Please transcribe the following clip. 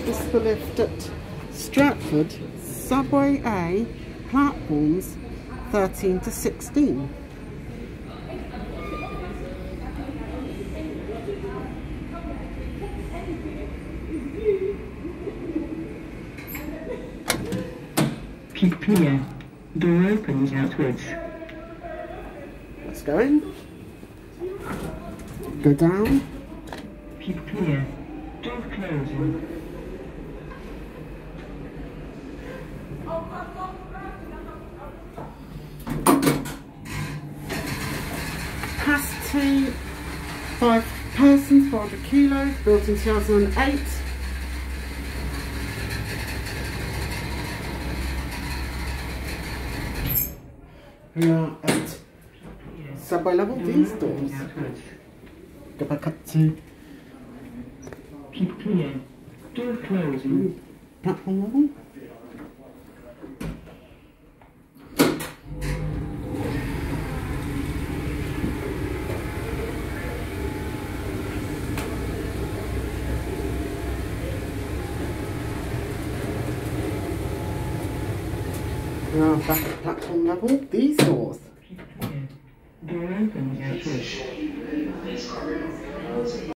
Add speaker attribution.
Speaker 1: This is the lift at Stratford, Subway A, platforms 13 to 16.
Speaker 2: Keep clear. Door opens outwards.
Speaker 1: Let's go in. Go down.
Speaker 2: Keep clear. Door closing.
Speaker 1: Capacity 5 persons, 400 kilos, built in 2008. We are at Subway level, these doors. Go back up to
Speaker 2: Keep clear. Door closing.
Speaker 1: platform level. We are back at platform level, these doors.
Speaker 2: Keep clear. Door opens outwards.